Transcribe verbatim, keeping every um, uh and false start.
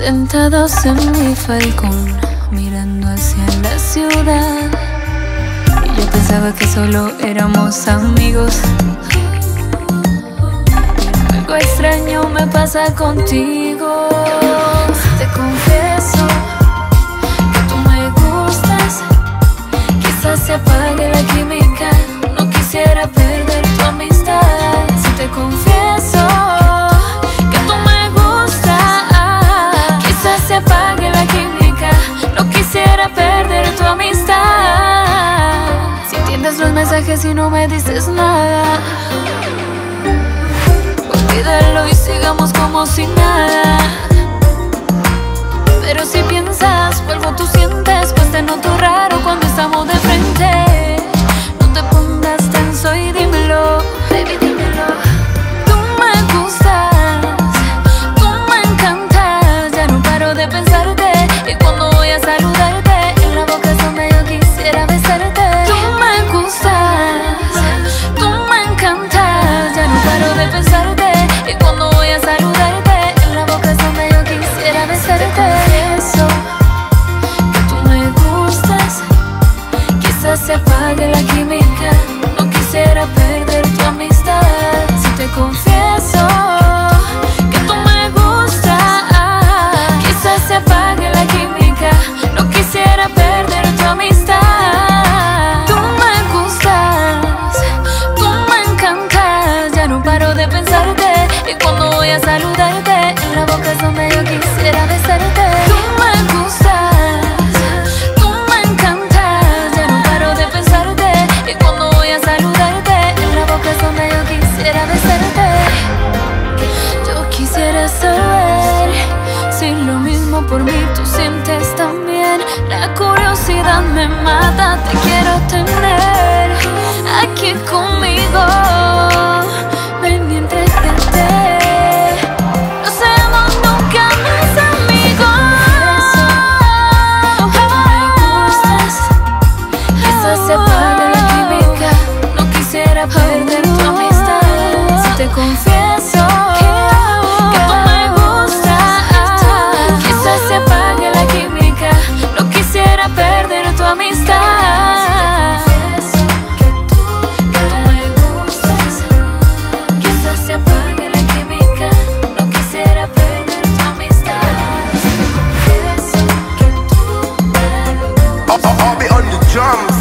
Sentados en mi falcón, mirando hacia la ciudad. Y yo pensaba que solo éramos amigos. Algo extraño me pasa contigo. Te confieso que tú me gustas. Quizás se apague la química. No quisiera perder tu amistad. Si te confieso que tú me gustas, quizás se apague la química. No quisiera perder tu amistad. Si entiendes los mensajes y no me dices nada, olvídalo y sigamos como si nada. Pero si piensas, vuelvo, tú sientes, pues te noto raro cuando estamos de frente. No te pongas tenso y dímelo, baby, dímelo. Tú me gustas, tú me encantas. Ya no paro de pensarte, y cuando voy a saludarte, en la boca es donde yo quisiera besarte. Tú me gustas, tú me encantas. Ya no paro de pensarte, y cuando voy a saludarte, en la boca es donde yo quisiera besarte. Eso, que tú me gustas, quizás se apague la química. No quisiera perder tu amistad. Si te confieso que tú me gustas, quizás se apague la química. No quisiera perder tu amistad. Tú me gustas, tú me encantas. Ya no paro de pensarte, y cuando voy a saludarte, en la boca es donde yo quisiera besarte. Tú me gustas, tú me encantas. Ya no paro de pensarte, y cuando voy a saludarte, en la boca es donde yo quisiera besarte. Yo quisiera saber si lo mismo por mí tú sientes también. La curiosidad me mata, te quiero tener aquí conmigo. Ven y entrégate. No seamos nunca más amigos. Tú me gustas, quizás se apague la química. No quisiera perder tu amistad. Si te confieso que tú me gustas, quizás se apague la química. No quisiera perder tu amistad. Que tú, que tú me gustas, quizás se apague la química. No quisiera perder tu amistad. Si te confieso que tú me gustas. I'll, I'll be on the drum.